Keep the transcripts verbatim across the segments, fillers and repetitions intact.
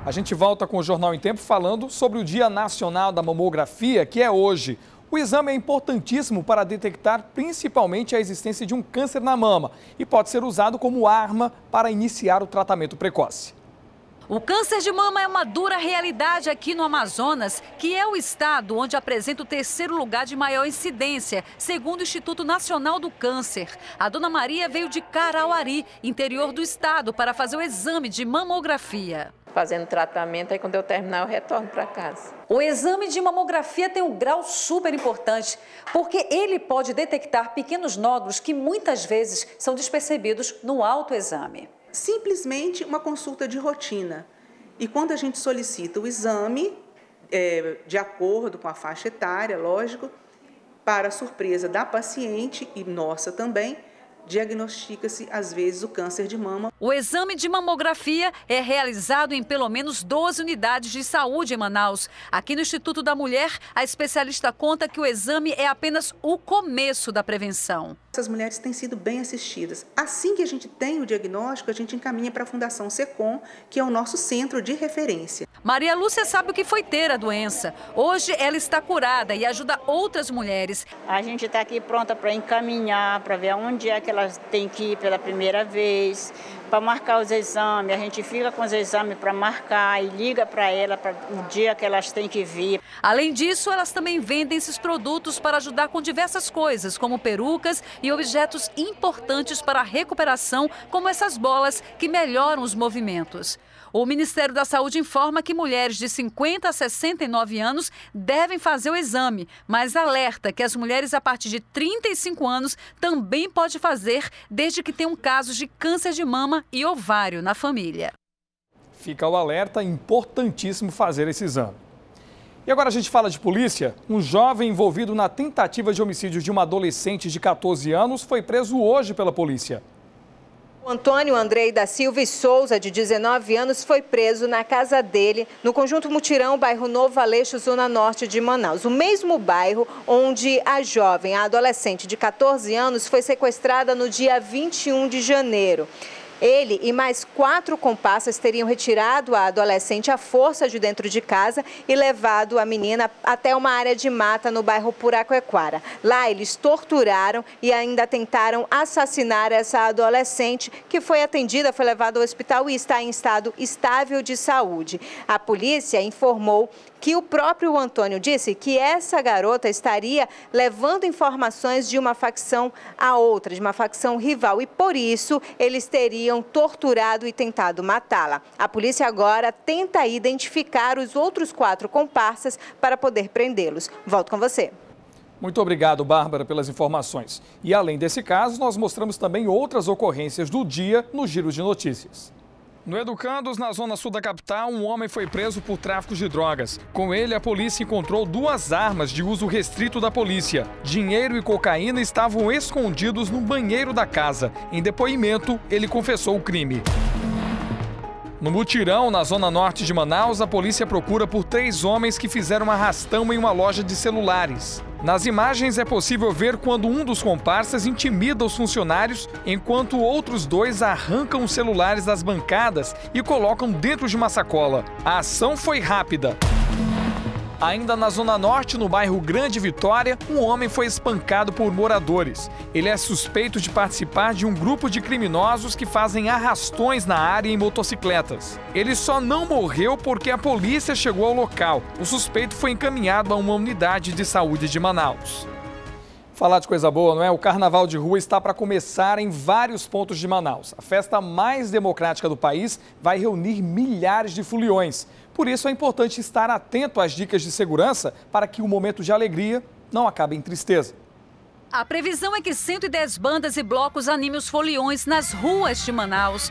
A gente volta com o Jornal em Tempo falando sobre o Dia Nacional da Mamografia, que é hoje. O exame é importantíssimo para detectar principalmente a existência de um câncer na mama e pode ser usado como arma para iniciar o tratamento precoce. O câncer de mama é uma dura realidade aqui no Amazonas, que é o estado onde apresenta o terceiro lugar de maior incidência, segundo o Instituto Nacional do Câncer. A dona Maria veio de Carauari, interior do estado, para fazer o exame de mamografia. Fazendo tratamento, aí quando eu terminar eu retorno para casa. O exame de mamografia tem um grau super importante, porque ele pode detectar pequenos nódulos que muitas vezes são despercebidos no autoexame. Simplesmente uma consulta de rotina. E quando a gente solicita o exame, é, de acordo com a faixa etária, lógico, para a surpresa da paciente e nossa também, diagnostica-se, às vezes, o câncer de mama. O exame de mamografia é realizado em pelo menos doze unidades de saúde em Manaus. Aqui no Instituto da Mulher, a especialista conta que o exame é apenas o começo da prevenção. Essas mulheres têm sido bem assistidas. Assim que a gente tem o diagnóstico, a gente encaminha para a Fundação SECOM, que é o nosso centro de referência. Maria Lúcia sabe o que foi ter a doença. Hoje ela está curada e ajuda outras mulheres. A gente está aqui pronta para encaminhar, para ver aonde é que elas têm que ir pela primeira vez, para marcar os exames. A gente fica com os exames para marcar e liga para ela para o dia que elas têm que vir. Além disso, elas também vendem esses produtos para ajudar com diversas coisas, como perucas e objetos importantes para a recuperação, como essas bolas que melhoram os movimentos. O Ministério da Saúde informa que mulheres de cinquenta a sessenta e nove anos devem fazer o exame, mas alerta que as mulheres a partir de trinta e cinco anos também podem fazer, desde que tenham casos de câncer de mama e ovário na família. Fica o alerta, importantíssimo fazer esse exame. E agora a gente fala de polícia. Um jovem envolvido na tentativa de homicídio de uma adolescente de quatorze anos foi preso hoje pela polícia. O Antônio Andrei da Silva e Souza, de dezenove anos, foi preso na casa dele, no Conjunto Mutirão, bairro Novo Aleixo, zona norte de Manaus. O mesmo bairro onde a jovem, a adolescente de quatorze anos, foi sequestrada no dia vinte e um de janeiro. Ele e mais quatro comparsas teriam retirado a adolescente à força de dentro de casa e levado a menina até uma área de mata no bairro Puraquequara. Lá eles torturaram e ainda tentaram assassinar essa adolescente, que foi atendida, foi levada ao hospital e está em estado estável de saúde. A polícia informou que o próprio Antônio disse que essa garota estaria levando informações de uma facção a outra, de uma facção rival, e por isso eles teriam torturado e tentado matá-la. A polícia agora tenta identificar os outros quatro comparsas para poder prendê-los. Volto com você. Muito obrigado, Bárbara, pelas informações. E além desse caso, nós mostramos também outras ocorrências do dia no Giro de Notícias. No Educandos, na zona sul da capital, um homem foi preso por tráfico de drogas. Com ele, a polícia encontrou duas armas de uso restrito da polícia. Dinheiro e cocaína estavam escondidos no banheiro da casa. Em depoimento, ele confessou o crime. No Mutirão, na zona norte de Manaus, a polícia procura por três homens que fizeram arrastão em uma loja de celulares. Nas imagens é possível ver quando um dos comparsas intimida os funcionários, enquanto outros dois arrancam os celulares das bancadas e colocam dentro de uma sacola. A ação foi rápida. Ainda na Zona Norte, no bairro Grande Vitória, um homem foi espancado por moradores. Ele é suspeito de participar de um grupo de criminosos que fazem arrastões na área em motocicletas. Ele só não morreu porque a polícia chegou ao local. O suspeito foi encaminhado a uma unidade de saúde de Manaus. Falar de coisa boa, não é? O Carnaval de Rua está para começar em vários pontos de Manaus. A festa mais democrática do país vai reunir milhares de foliões. Por isso é importante estar atento às dicas de segurança para que o momento de alegria não acabe em tristeza. A previsão é que cento e dez bandas e blocos animem os foliões nas ruas de Manaus.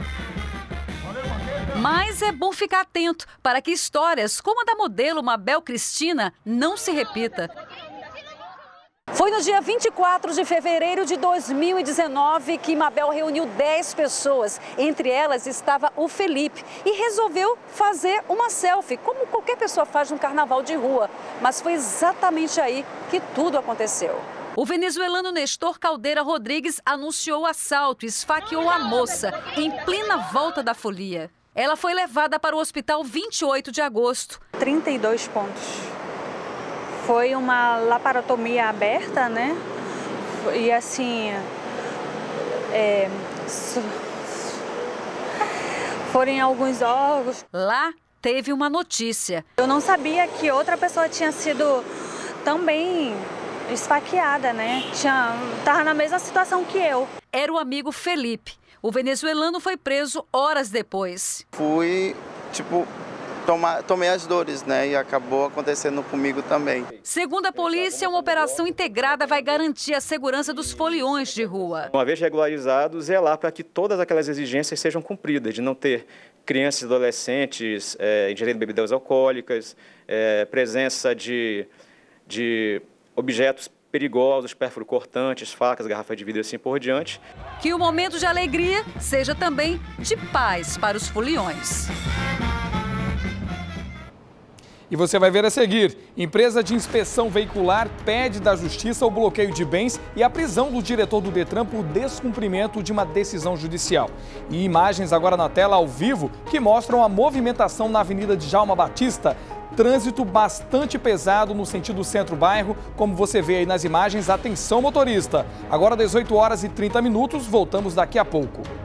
Mas é bom ficar atento para que histórias como a da modelo Mabel Cristina não se repita. Foi no dia vinte e quatro de fevereiro de dois mil e dezenove que Mabel reuniu dez pessoas. Entre elas estava o Felipe e resolveu fazer uma selfie, como qualquer pessoa faz no carnaval de rua. Mas foi exatamente aí que tudo aconteceu. O venezuelano Nestor Caldeira Rodrigues anunciou o assalto e esfaqueou a moça em plena volta da folia. Ela foi levada para o hospital vinte e oito de agosto. trinta e dois pontos. Foi uma laparotomia aberta, né? E assim, é, foram alguns órgãos. Lá teve uma notícia. Eu não sabia que outra pessoa tinha sido também esfaqueada, né? Tinha, tava na mesma situação que eu. Era o amigo Felipe. O venezuelano foi preso horas depois. Fui, tipo, tomar, tomei as dores, né? E acabou acontecendo comigo também. Segundo a polícia, uma operação integrada vai garantir a segurança dos foliões de rua. Uma vez regularizados, zelar para que todas aquelas exigências sejam cumpridas, de não ter crianças e adolescentes é, ingerindo bebidas alcoólicas, é, presença de, de objetos perigosos, pérfuro cortantes, facas, garrafas de vidro e assim por diante. Que o momento de alegria seja também de paz para os foliões. E você vai ver a seguir. Empresa de inspeção veicular pede da Justiça o bloqueio de bens e a prisão do diretor do Detran por descumprimento de uma decisão judicial. E imagens agora na tela ao vivo que mostram a movimentação na Avenida Djalma Batista. Trânsito bastante pesado no sentido centro-bairro, como você vê aí nas imagens. Atenção, motorista. Agora dezoito horas e trinta minutos, voltamos daqui a pouco.